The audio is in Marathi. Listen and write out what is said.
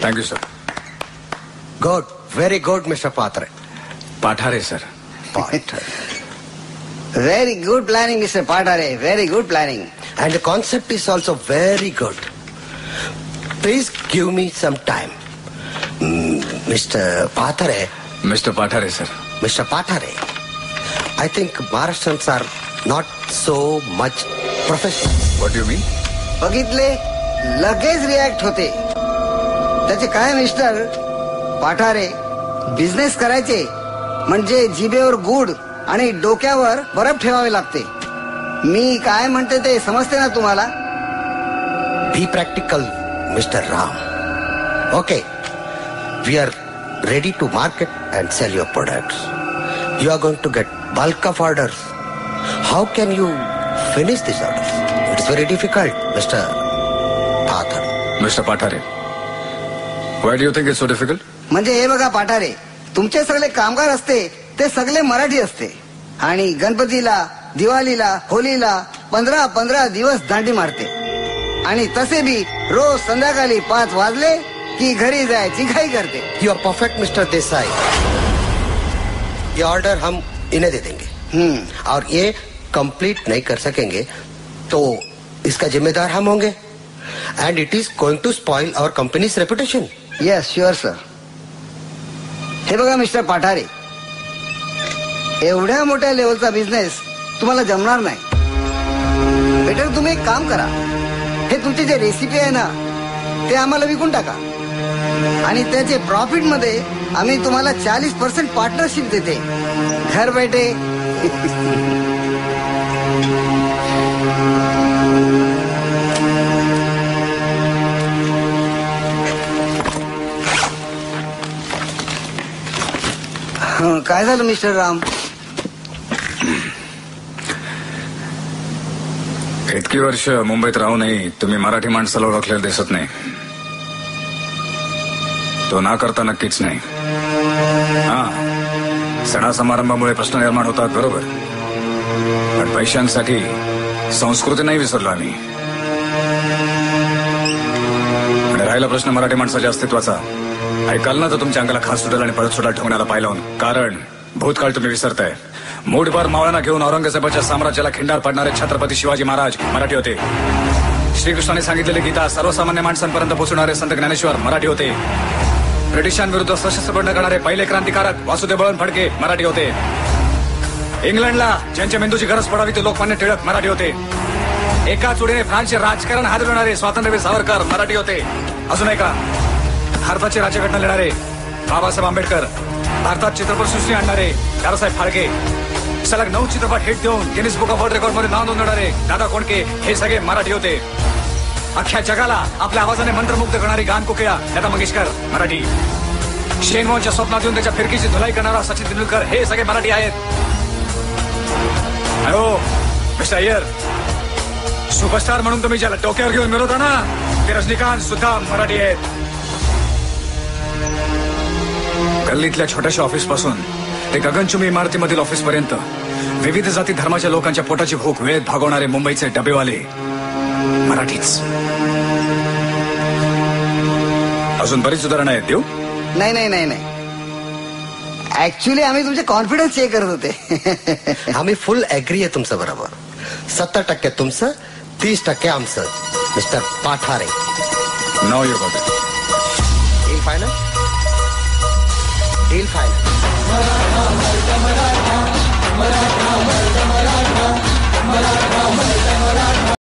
Thank you sir. Good, very good, Mr. Patre. Pathare sir. Patre. Very good planning, Mr. Patare. Very good planning. And the concept is also very good. Please give me some time. Mr. Patre. Mr. Pathare sir. Mr. Patare. I think Maharashtrians are not so much professional. What do you mean? बघितले लगेच रिॲक्ट होते. त्याचे काय मिस्टर पाठारे, बिझनेस करायचे म्हणजे जिभेवर गुड आणि डोक्यावर बर्फ ठेवावे लागते. मी काय म्हणते ते समजते ना तुम्हाला? Be practical, Mr. Ram. Okay, we are ready to market and sell your products. You are going to get bulk of orders. How can you finish these orders? It's very difficult, Mr. Pathare. Mr. Pathare. Why do you think it's so difficult? म्हणजे हे बघा पाठारे, तुमचे सगळे कामगार असते ते सगळे मराठी असते आणि गणपतीला, दिवाळीला, होलीला 15 दिवस दांडी मारते आणि तसे बी रोज संध्याकाळी 5 वाजले की घरी जायची घाई करते. You are perfect, Mr. Desai. ये ऑर्डर हम इन्हें दे देंगे और ये कंप्लीट नहीं कर सकेंगे तो इसका जिम्मेदार हम होंगे and it is going to spoil our company's reputation. Yes sure sir. हे बघा मिस्टर पाठारे, एवढ्या मोठ्या लेवलचा बिझनेस तुम्हाला जमणार नाही. बेटर तुम्ही एक काम करा, हे तुमची जे रेसिपी आहे ना ते आम्हाला विकून टाका आणि त्याचे प्रॉफिट मध्ये आम्ही तुम्हाला 40% पार्टनरशिप देते. घर बैठे. काय झालं मिस्टर राम? इतकी वर्ष मुंबईत राहूनही तुम्ही मराठी माणसाला ओळखलेलं दिसत नाही. तो ना करता नक्कीच नाही. हा, सणासमारंभामुळे प्रश्न निर्माण होतात बरोबर, पण पैशांसाठी संस्कृती नाही विसरलो आम्ही. आणि राहिला प्रश्न मराठी माणसाच्या अस्तित्वाचा, ऐकाल ना तर तुमच्या अंगाला खास सुटेल आणि परत सुटाल ठेवण्याला पाहिलं. कारण भूतकाळ तुम्ही विसरताय. मूठभर मावळ्यांना घेऊन औरंगजेबाच्या साम्राज्याला खिंडार पाडणारे छत्रपती शिवाजी महाराज मराठी होते. श्रीकृष्णाने सांगितलेली गीता सर्वसामान्य माणसांपर्यंत पोहोचणारे संत ज्ञानेश्वर मराठी होते. ब्रिटिशांविरुद्ध सशस्त्र बंड करणारे पहिले क्रांतिकारक वासुदेव बळवंत फडके मराठी होते. इंग्लंडला ज्यांच्या मेंदूची गरज पडावी ते लोकमान्य टिळक मराठी होते. एका चुडीने फ्रान्सचे राजकारण हादरवणारे स्वातंत्र्यवीर सावरकर मराठी होते. अजून एका भारताची राज्यघटना लिहिणारे बाबासाहेब आंबेडकर, भारतात चित्रपटसृष्टी आणणारे दादासाहेब फाळके, सलग 9 चित्रपट हिट देऊन Guinness book of world record मध्ये नाव नोंदवणारे दादा कोंडके हे सगळे मराठी होते. अख्ख्या जगाला आपल्या आवाजाने मंत्रमुग्ध करणारी गान कोकिळा लता मंगेशकर मराठी. शेनवॉनच्या स्वप्नात येऊन त्याच्या फिरकीची धुलाई करणारा सचिन तेंडुलकर हे सगळे मराठी आहेत. हॅलो मिस्टर अय्यर, सुपरस्टार म्हणून तुम्ही ज्याला डोक्यावर घेऊन मिळवता ना ते रजनीकांत सुद्धा मराठी आहेत. गल्लीतल्या छोट्याशा ऑफिस पासून ते गगनचुंबी इमारतीमधील ऑफिस पर्यंत विविध जाती धर्माच्या लोकांच्या पोटाची भूक वेळेत भागवणारे मुंबईचे डबेवाले मराठीच. अजून बरीच उदाहरणं आहेत देऊ? नाही नाही नाही नाही, ऍक्च्युली आम्ही तुमचे कॉन्फिडन्स चेक करत होते. आम्ही फुल ऍग्री आहे तुमचं बरोबर. 70% तुमचं, 30% आमचं. Mister Pathare, now you got it. Deal final. Deal final.